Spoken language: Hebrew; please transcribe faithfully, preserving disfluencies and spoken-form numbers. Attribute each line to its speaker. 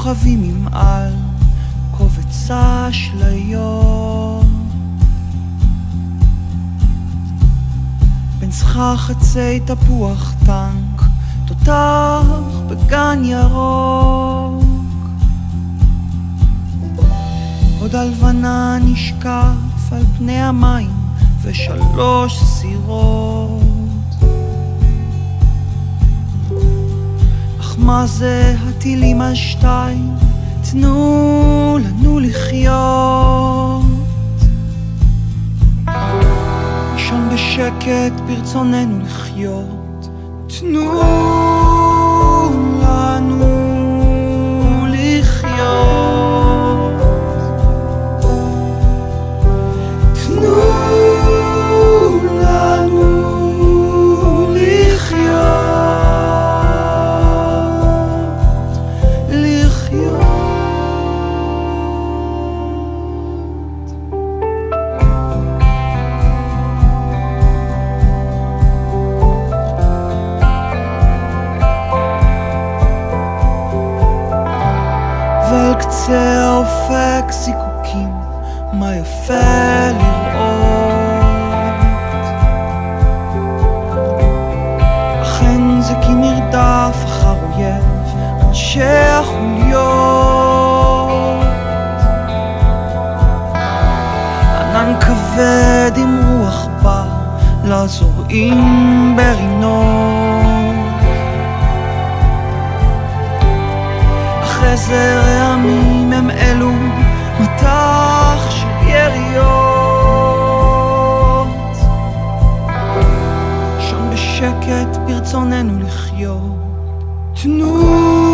Speaker 1: כוכבים ממעל קובץ אשליות, בין סכך עצי תפוח טנק תותח בגן ירוק, עוד הלבנה נשקף על פני המים ושלוש סירות. אך מה זה הטילים על שתיים? תנו לנו לחיות, לישון בשקט ברצוננו לחיות. תנו לנו לחיות, תנו לנו לחיות, לחיות. ועל קצה האופק זיקוקים, מה יפה לראות. אכן זה כמרדף אחר אויב, אנשי החוליות. ענן כבד עם רוח בא, לזורעים ברינות. אחרי רעמים הם אלו, מטח של יריות. שם בשקט ברצוננו לחיות. תנו